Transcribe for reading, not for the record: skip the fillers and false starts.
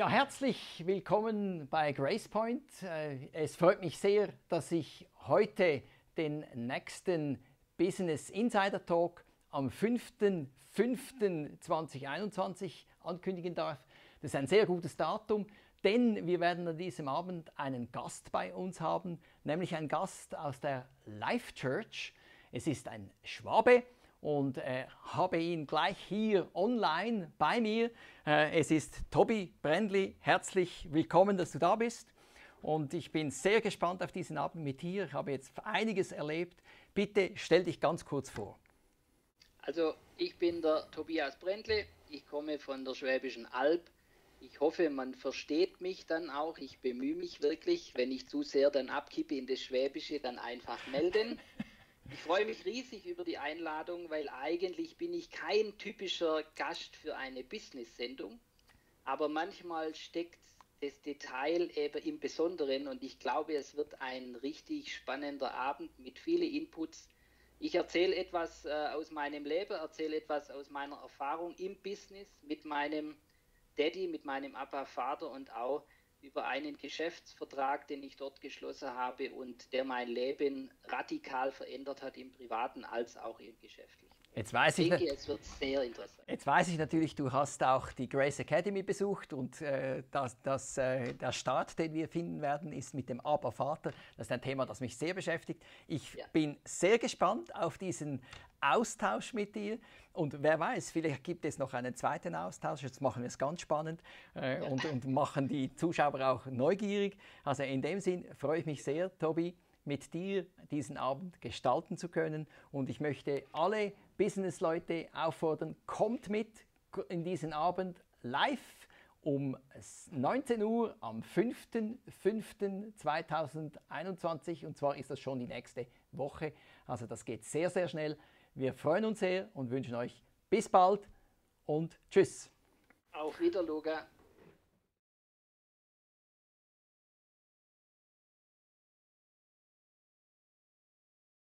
Ja, herzlich willkommen bei GracePoint. Es freut mich sehr, dass ich heute den nächsten Business Insider Talk am 5.5.2021 ankündigen darf. Das ist ein sehr gutes Datum, denn wir werden an diesem Abend einen Gast bei uns haben, nämlich einen Gast aus der Life Church. Es ist ein Schwabe. Und habe ihn gleich hier online bei mir. Es ist Tobi Brändli. Herzlich willkommen, dass du da bist. Und ich bin sehr gespannt auf diesen Abend mit dir. Ich habe jetzt einiges erlebt. Bitte stell dich ganz kurz vor. Also ich bin der Tobias Brändli. Ich komme von der Schwäbischen Alb. Ich hoffe, man versteht mich dann auch. Ich bemühe mich wirklich. Wenn ich zu sehr dann abkippe in das Schwäbische, dann einfach melden. Ich freue mich riesig über die Einladung, weil eigentlich bin ich kein typischer Gast für eine Business-Sendung, aber manchmal steckt das Detail eben im Besonderen und ich glaube, es wird ein richtig spannender Abend mit vielen Inputs. Ich erzähle etwas aus meinem Leben, erzähle etwas aus meiner Erfahrung im Business mit meinem Daddy, mit meinem Vater und auch über einen Geschäftsvertrag, den ich dort geschlossen habe und der mein Leben radikal verändert hat, im Privaten als auch im Geschäftlichen. Jetzt weiß ich denke, es wird sehr interessant. Jetzt weiß ich natürlich, du hast auch die Grace Academy besucht und der Start, den wir finden werden, ist mit dem Vater. Das ist ein Thema, das mich sehr beschäftigt. Ich bin sehr gespannt auf diesen Austausch mit dir und wer weiß, vielleicht gibt es noch einen zweiten Austausch. Jetzt machen wir es ganz spannend und machen die Zuschauer auch neugierig. Also in dem Sinn freue ich mich sehr, Tobi, mit dir diesen Abend gestalten zu können. Und ich möchte alle Business-Leute auffordern, kommt mit in diesen Abend live um 19 Uhr am 5.5.2021. Und zwar ist das schon die nächste Woche. Also das geht sehr, sehr schnell. Wir freuen uns sehr und wünschen euch bis bald und tschüss. Auf Wiedersehen.